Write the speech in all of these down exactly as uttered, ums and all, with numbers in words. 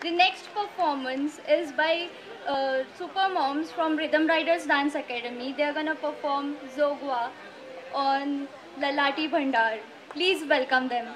The next performance is by uh, Super Moms from Rhythm Riders Dance Academy. They are gonna perform Zogwa on Lalati Bhandar. Please welcome them.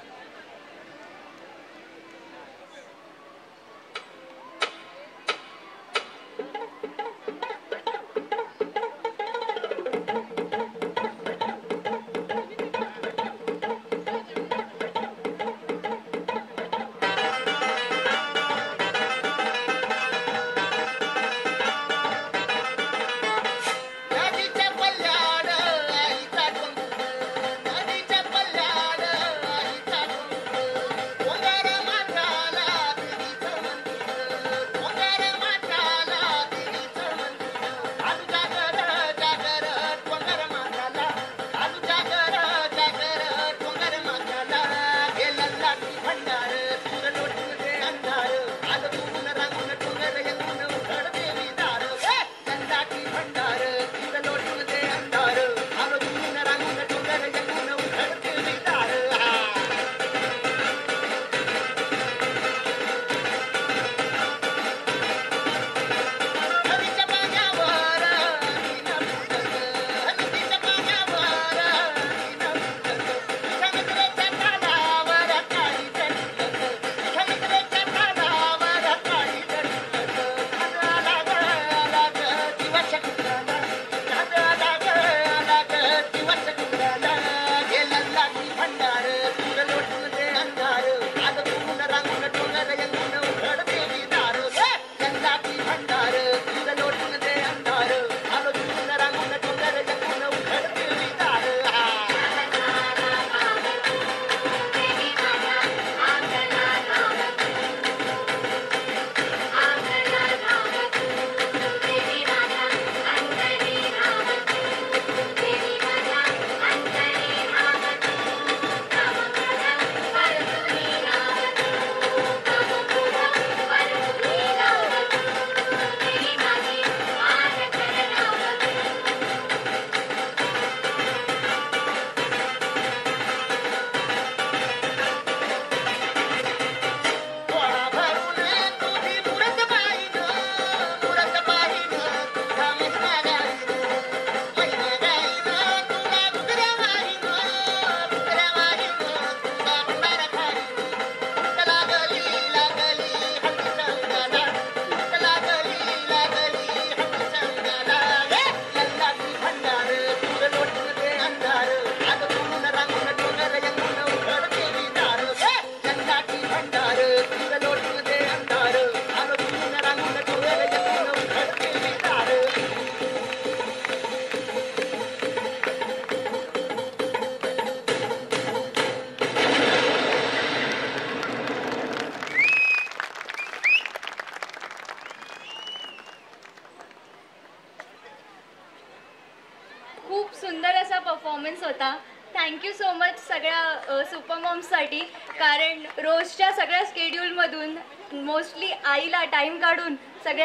खूप सुंदर असा performance होता. Thank you so much सगळ्या super मॉम्ससाठी, कारण रोजच्या सगळ्या स्केड्यूलमधून मोस्टली आईला टाईम काढून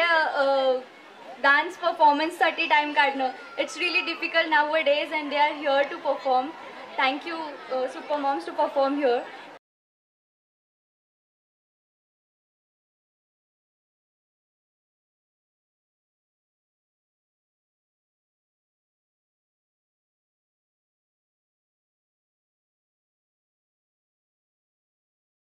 सगळ्या डान्स परफॉर्मन्ससाठी टाईम काढणं it's really difficult nowadays and they are here to perform. Thank you super moms to perform here.